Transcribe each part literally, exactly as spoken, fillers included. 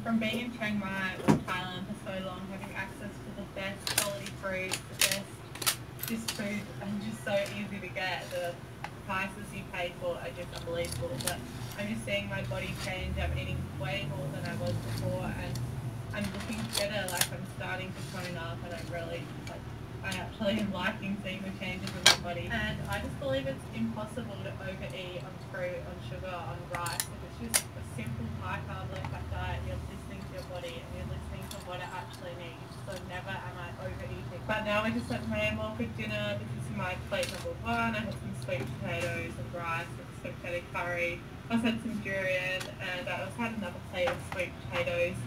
from being in Chiang Mai or Thailand for so long, having access to the best quality fruit, the best just food, and just so easy to get, the prices you pay for are just unbelievable. But I'm just seeing my body change. I'm eating way more than I was before, and I'm looking better. Like, I'm starting to tone up, and I'm really, like, I actually am liking seeing the changes in my body. And I just believe it's impossible to overeat on fruit, on sugar, on rice. If it's just a simple high carb low fat diet, you're listening to your body and you're listening to what it actually needs. So never am I overeating. But now I just had my more for dinner. This is my plate number one. I had some sweet potatoes and rice and sweet potato curry. I also had some durian, and I also had another plate of sweet potatoes.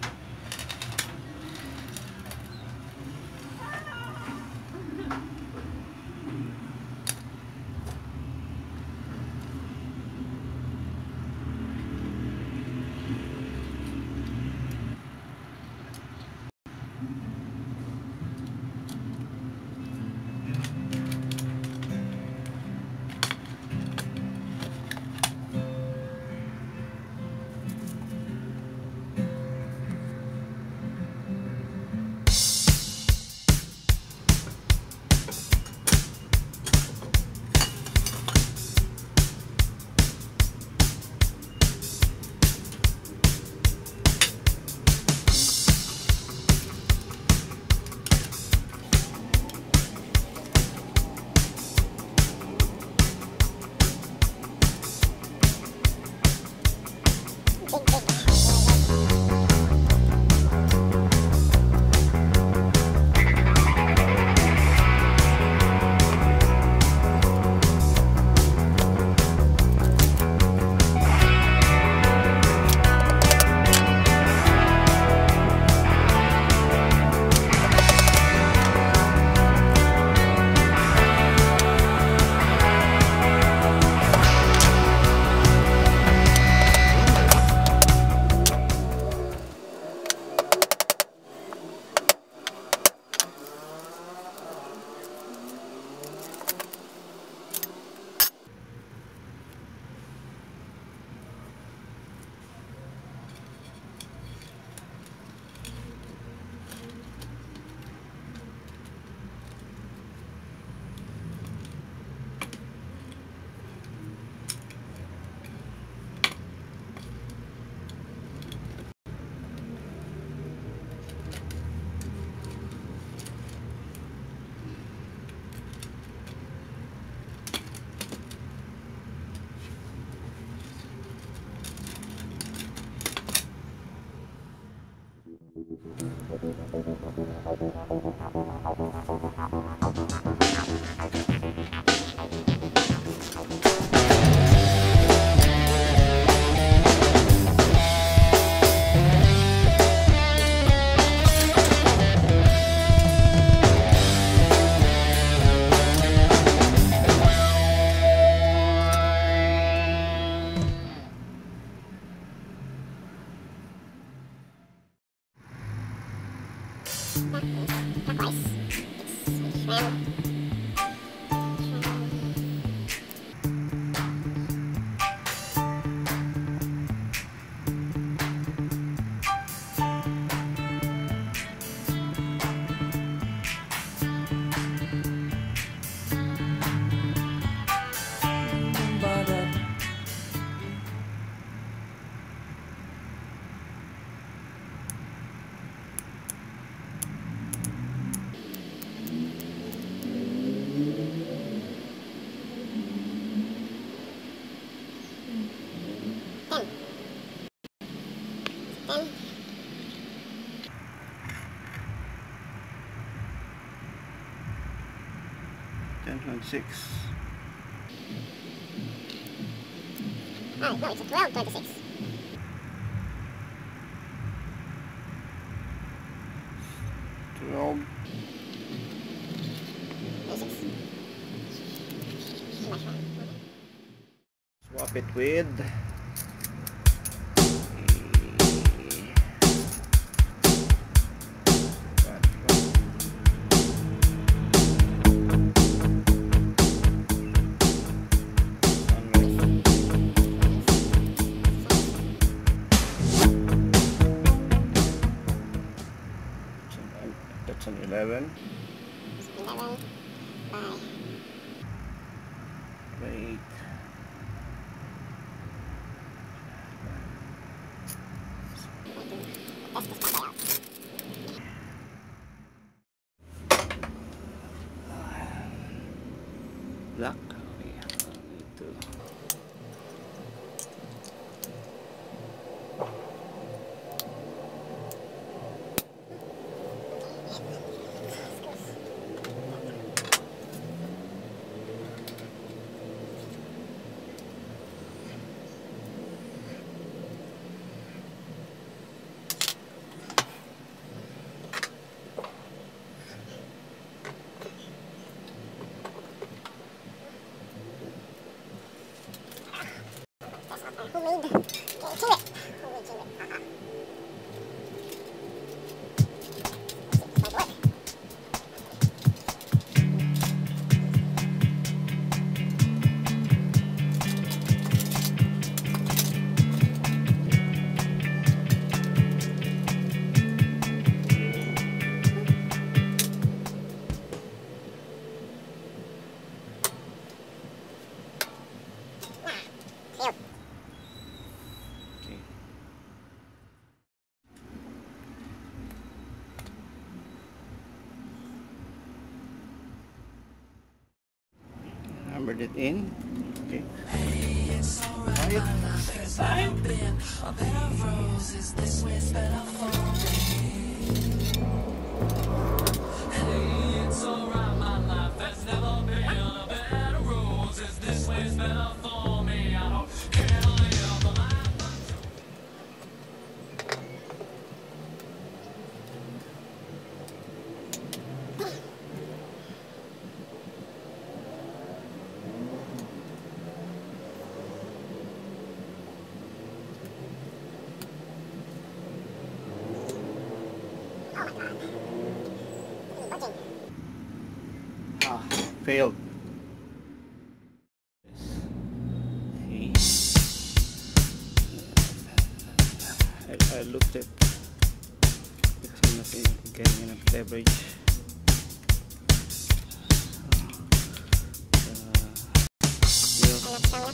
ten point six. Oh, no, it's twelve twenty-six. twelve. Swap it with Wait. Black. Okay. Ito. Homemade. Chainwhip. Homemade chainwhip. Haha. Hammered it in. Okay. Ah, failed. See, I, I looked at because I'm not getting enough leverage. Uh,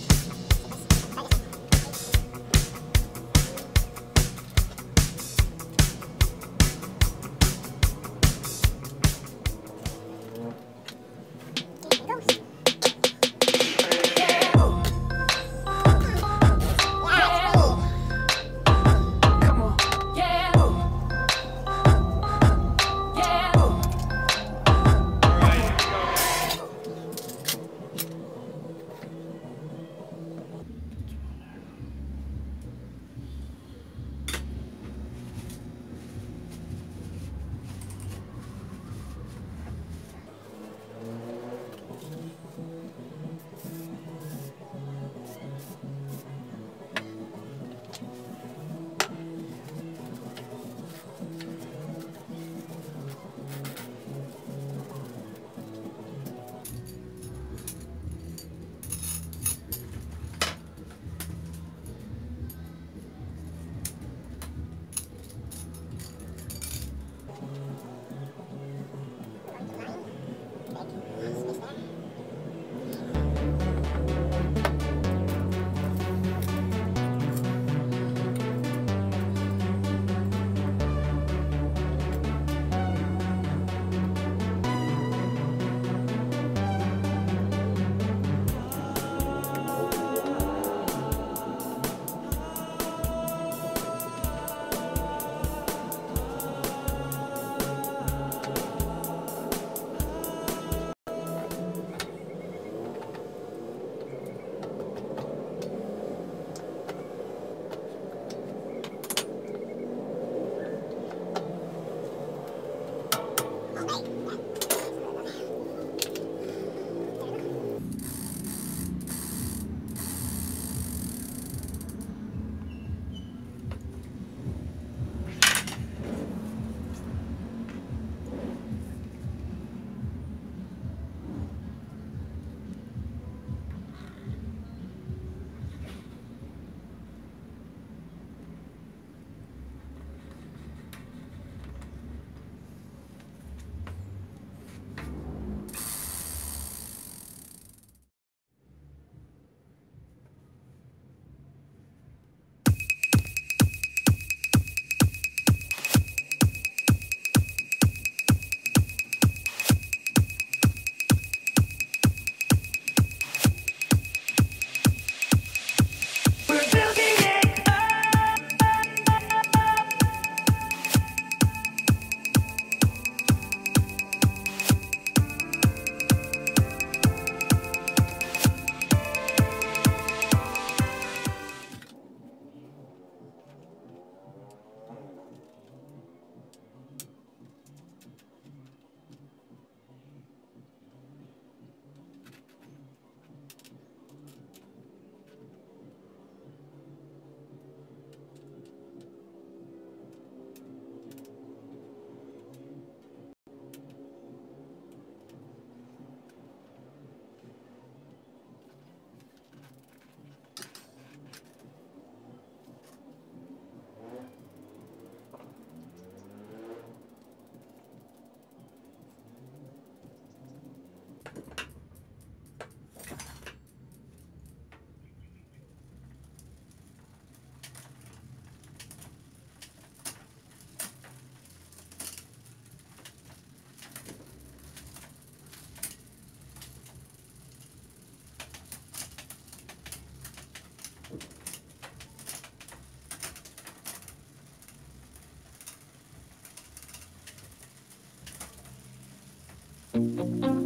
Bye.